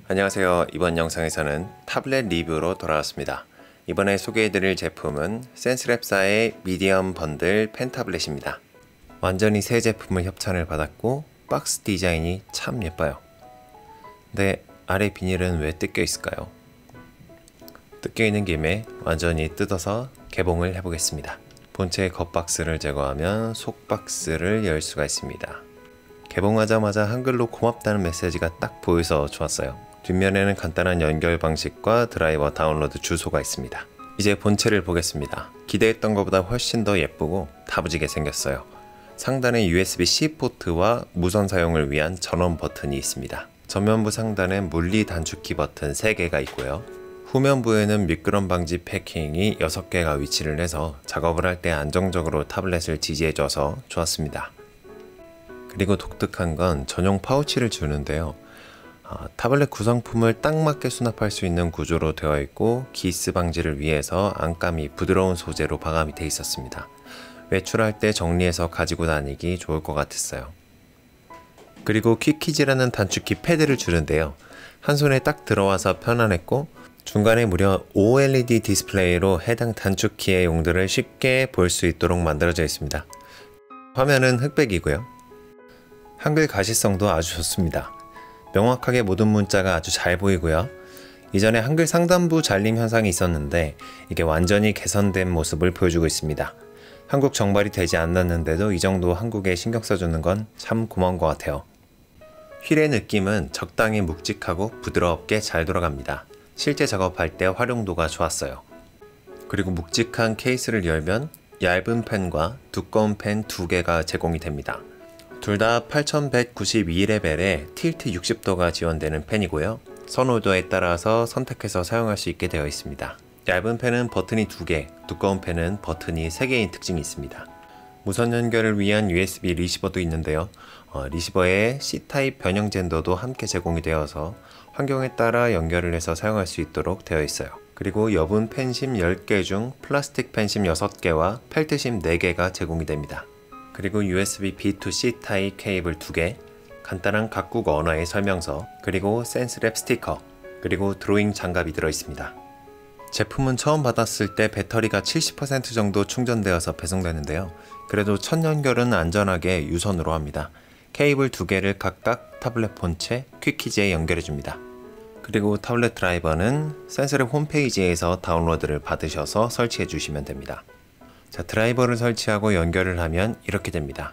안녕하세요. 이번 영상에서는 타블렛 리뷰로 돌아왔습니다. 이번에 소개해드릴 제품은 센스랩사의 미디엄 번들 펜 타블렛입니다. 완전히 새 제품을 협찬을 받았고 박스 디자인이 참 예뻐요. 근데 아래 비닐은 왜 뜯겨 있을까요? 뜯겨 있는 김에 완전히 뜯어서 개봉을 해보겠습니다. 본체 겉박스를 제거하면 속박스를 열 수가 있습니다. 개봉하자마자 한글로 고맙다는 메시지가 딱 보여서 좋았어요. 뒷면에는 간단한 연결 방식과 드라이버 다운로드 주소가 있습니다. 이제 본체를 보겠습니다. 기대했던 것보다 훨씬 더 예쁘고 다부지게 생겼어요. 상단에 USB-C 포트와 무선 사용을 위한 전원 버튼이 있습니다. 전면부 상단엔 물리 단축키 버튼 3개가 있고요. 후면부에는 미끄럼 방지 패킹이 6개가 위치를 해서 작업을 할 때 안정적으로 타블렛을 지지해줘서 좋았습니다. 그리고 독특한 건 전용 파우치를 주는데요. 타블렛 구성품을 딱 맞게 수납할 수 있는 구조로 되어 있고 기스 방지를 위해서 안감이 부드러운 소재로 마감이 되어 있었습니다. 외출할 때 정리해서 가지고 다니기 좋을 것 같았어요. 그리고 퀵키즈라는 단축키 패드를 주는데요. 한 손에 딱 들어와서 편안했고 중간에 무려 OLED 디스플레이로 해당 단축키의 용도를 쉽게 볼 수 있도록 만들어져 있습니다. 화면은 흑백이고요. 한글 가시성도 아주 좋습니다. 명확하게 모든 문자가 아주 잘 보이고요. 이전에 한글 상단부 잘림 현상이 있었는데 이게 완전히 개선된 모습을 보여주고 있습니다. 한국 정발이 되지 않았는데도 이 정도 한국에 신경 써주는 건 참 고마운 것 같아요. 휠의 느낌은 적당히 묵직하고 부드럽게 잘 돌아갑니다. 실제 작업할 때 활용도가 좋았어요. 그리고 묵직한 케이스를 열면 얇은 펜과 두꺼운 펜 2개가 제공이 됩니다. 둘 다 8192레벨에 틸트 60도가 지원되는 펜이고요. 선호도에 따라서 선택해서 사용할 수 있게 되어 있습니다. 얇은 펜은 버튼이 2개, 두꺼운 펜은 버튼이 3개인 특징이 있습니다. 무선 연결을 위한 USB 리시버도 있는데요. 리시버에 C타입 변형 젠더도 함께 제공이 되어서 환경에 따라 연결을 해서 사용할 수 있도록 되어 있어요. 그리고 여분 펜심 10개 중 플라스틱 펜심 6개와 펠트심 4개가 제공이 됩니다. 그리고 USB B2C 타입 케이블 2개, 간단한 각국 언어의 설명서, 그리고 센스랩 스티커, 그리고 드로잉 장갑이 들어있습니다. 제품은 처음 받았을 때 배터리가 70% 정도 충전되어서 배송되는데요. 그래도 첫 연결은 안전하게 유선으로 합니다. 케이블 2개를 각각 타블렛 본체, 퀵키즈에 연결해줍니다. 그리고 타블렛 드라이버는 센스랩 홈페이지에서 다운로드를 받으셔서 설치해 주시면 됩니다. 자, 드라이버를 설치하고 연결을 하면 이렇게 됩니다.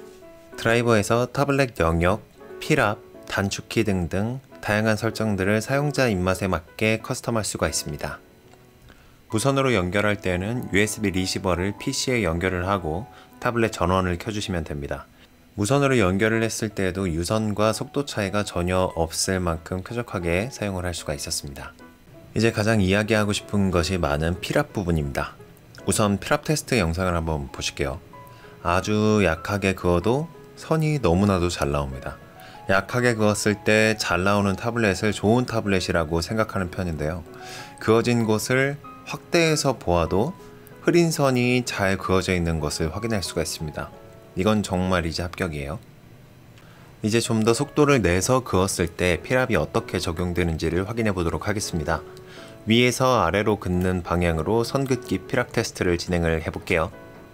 드라이버에서 타블렛 영역, 필압, 단축키 등등 다양한 설정들을 사용자 입맛에 맞게 커스텀할 수가 있습니다. 무선으로 연결할 때는 USB 리시버를 PC에 연결을 하고 타블렛 전원을 켜주시면 됩니다. 무선으로 연결을 했을 때에도 유선과 속도 차이가 전혀 없을 만큼 쾌적하게 사용을 할 수가 있었습니다. 이제 가장 이야기하고 싶은 것이 많은 필압 부분입니다. 우선 필압 테스트 영상을 한번 보실게요. 아주 약하게 그어도 선이 너무나도 잘 나옵니다. 약하게 그었을 때 잘 나오는 타블렛을 좋은 타블렛이라고 생각하는 편인데요. 그어진 곳을 확대해서 보아도 흐린 선이 잘 그어져 있는 것을 확인할 수가 있습니다. 이건 정말이지 합격이에요. 이제 좀 더 속도를 내서 그었을 때 필압이 어떻게 적용되는지를 확인해 보도록 하겠습니다. 위에서 아래로 긋는 방향으로 선긋기 필압 테스트를 진행을 해볼게요.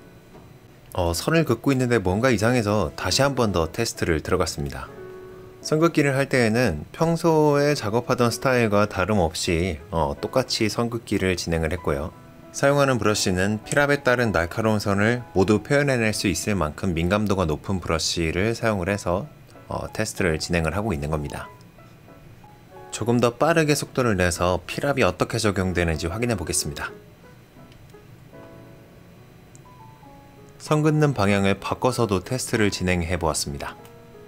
선을 긋고 있는데 뭔가 이상해서 다시 한 번 더 테스트를 들어갔습니다. 선긋기를 할 때에는 평소에 작업하던 스타일과 다름없이 똑같이 선긋기를 진행을 했고요. 사용하는 브러쉬는 필압에 따른 날카로운 선을 모두 표현해낼 수 있을 만큼 민감도가 높은 브러쉬를 사용을 해서 테스트를 진행을 하고 있는 겁니다. 조금 더 빠르게 속도를 내서 필압이 어떻게 적용되는지 확인해 보겠습니다. 선 긋는 방향을 바꿔서도 테스트를 진행해 보았습니다.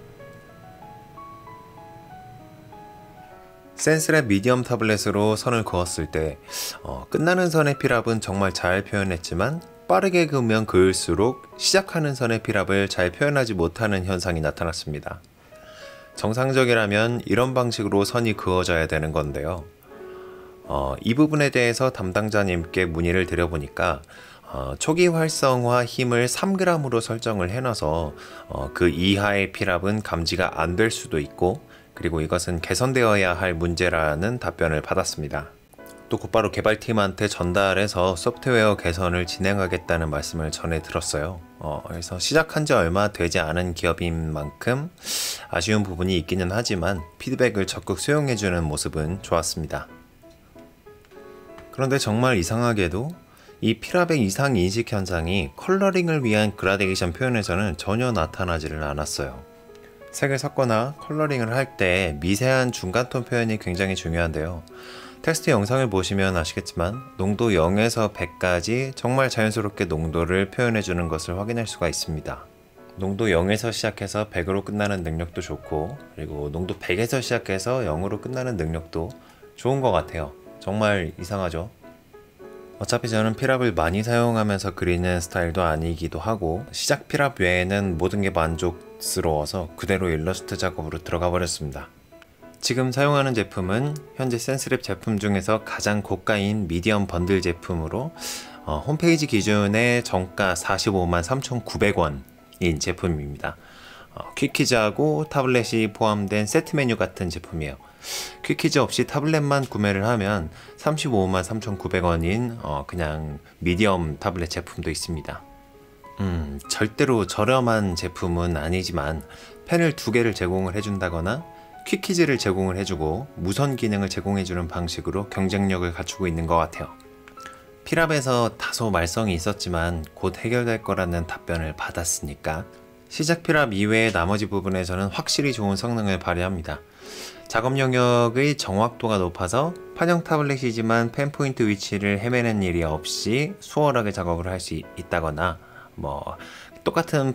센스랩 미디엄 타블렛으로 선을 그었을 때 끝나는 선의 필압은 정말 잘 표현했지만 빠르게 그으면 그을수록 시작하는 선의 필압을 잘 표현하지 못하는 현상이 나타났습니다. 정상적이라면 이런 방식으로 선이 그어져야 되는 건데요. 이 부분에 대해서 담당자님께 문의를 드려보니까 초기 활성화 힘을 3g으로 설정을 해놔서 그 이하의 필압은 감지가 안 될 수도 있고 그리고 이것은 개선되어야 할 문제라는 답변을 받았습니다. 또 곧바로 개발팀한테 전달해서 소프트웨어 개선을 진행하겠다는 말씀을 전해 들었어요. 그래서 시작한 지 얼마 되지 않은 기업인 만큼 아쉬운 부분이 있기는 하지만 피드백을 적극 수용해주는 모습은 좋았습니다. 그런데 정말 이상하게도 이 피라백 이상 인식 현상이 컬러링을 위한 그라데이션 표현에서는 전혀 나타나지를 않았어요. 색을 섞거나 컬러링을 할 때 미세한 중간톤 표현이 굉장히 중요한데요. 텍스트 영상을 보시면 아시겠지만 농도 0에서 100까지 정말 자연스럽게 농도를 표현해주는 것을 확인할 수가 있습니다. 농도 0에서 시작해서 100으로 끝나는 능력도 좋고, 그리고 농도 100에서 시작해서 0으로 끝나는 능력도 좋은 것 같아요. 정말 이상하죠? 어차피 저는 피랍을 많이 사용하면서 그리는 스타일도 아니기도 하고, 시작 피랍 외에는 모든 게 만족스러워서 그대로 일러스트 작업으로 들어가 버렸습니다. 지금 사용하는 제품은 현재 센스랩 제품 중에서 가장 고가인 미디엄 번들 제품으로 홈페이지 기준의 정가 45만 3,900원인 제품입니다. 퀵키즈하고 타블렛이 포함된 세트 메뉴 같은 제품이에요. 퀵키즈 없이 타블렛만 구매를 하면 35만 3,900원인 그냥 미디엄 타블렛 제품도 있습니다. 절대로 저렴한 제품은 아니지만 펜을 2개를 제공을 해준다거나 퀵키즈를 제공을 해주고 무선 기능을 제공해주는 방식으로 경쟁력을 갖추고 있는 것 같아요. 피랍에서 다소 말썽이 있었지만 곧 해결될 거라는 답변을 받았으니까 시작 피랍 이외의 나머지 부분에서는 확실히 좋은 성능을 발휘합니다. 작업 영역의 정확도가 높아서 판형 타블렛이지만 펜 포인트 위치를 헤매는 일이 없이 수월하게 작업을 할 수 있다거나, 똑같은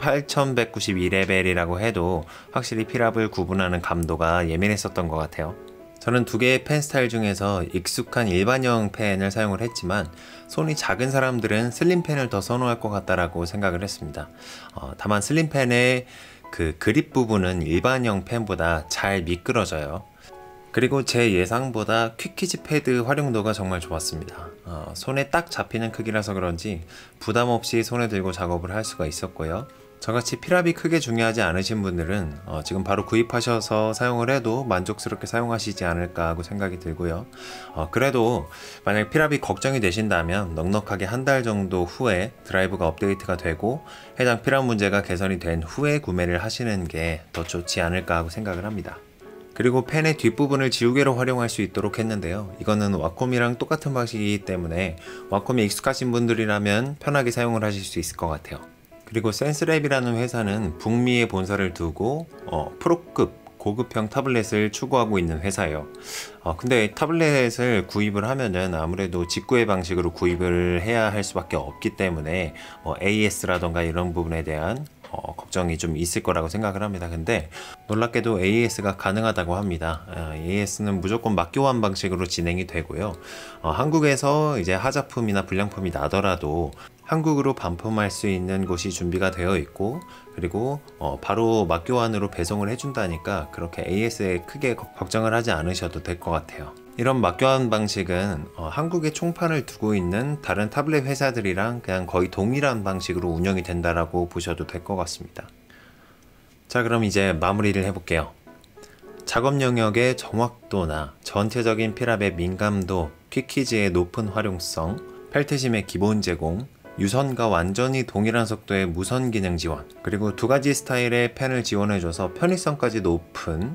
8192레벨이라고 해도 확실히 피랍을 구분하는 감도가 예민했었던 것 같아요. 저는 2개의 펜 스타일 중에서 익숙한 일반형 펜을 사용을 했지만 손이 작은 사람들은 슬림 펜을 더 선호할 것 같다라고 생각을 했습니다. 다만 슬림 펜의 그 그립 부분은 일반형 펜보다 잘 미끄러져요. 그리고 제 예상보다 퀵키즈 패드 활용도가 정말 좋았습니다. 손에 딱 잡히는 크기라서 그런지 부담 없이 손에 들고 작업을 할 수가 있었고요. 저같이 피랍이 크게 중요하지 않으신 분들은 지금 바로 구입하셔서 사용을 해도 만족스럽게 사용하시지 않을까 하고 생각이 들고요. 그래도 만약 피랍이 걱정이 되신다면 넉넉하게 한 달 정도 후에 드라이브가 업데이트가 되고 해당 피랍 문제가 개선이 된 후에 구매를 하시는 게 더 좋지 않을까 하고 생각을 합니다. 그리고 펜의 뒷부분을 지우개로 활용할 수 있도록 했는데요. 이거는 와콤이랑 똑같은 방식이기 때문에 와콤에 익숙하신 분들이라면 편하게 사용을 하실 수 있을 것 같아요. 그리고 센스랩이라는 회사는 북미에 본사를 두고 프로급 고급형 타블렛을 추구하고 있는 회사예요. 근데 타블렛을 구입을 하면은 아무래도 직구의 방식으로 구입을 해야 할 수밖에 없기 때문에 AS라던가 이런 부분에 대한 걱정이 좀 있을 거라고 생각을 합니다. 근데 놀랍게도 AS가 가능하다고 합니다. AS는 무조건 맞교환 방식으로 진행이 되고요. 한국에서 이제 하자품이나 불량품이 나더라도 한국으로 반품할 수 있는 곳이 준비가 되어 있고, 그리고 바로 맞교환으로 배송을 해준다니까 그렇게 AS에 크게 걱정을 하지 않으셔도 될 것 같아요. 이런 맞교환 방식은 한국에 총판을 두고 있는 다른 타블렛 회사들이랑 그냥 거의 동일한 방식으로 운영이 된다라고 보셔도 될 것 같습니다. 자, 그럼 이제 마무리를 해볼게요. 작업 영역의 정확도나 전체적인 피랍의 민감도, 퀵키즈의 높은 활용성, 펠트심의 기본 제공, 유선과 완전히 동일한 속도의 무선 기능 지원, 그리고 2가지 스타일의 펜을 지원해줘서 편의성까지 높은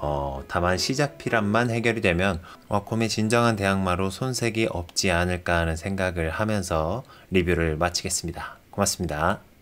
다만 시작 피랍만 해결이 되면 와콤의 진정한 대항마로 손색이 없지 않을까 하는 생각을 하면서 리뷰를 마치겠습니다. 고맙습니다.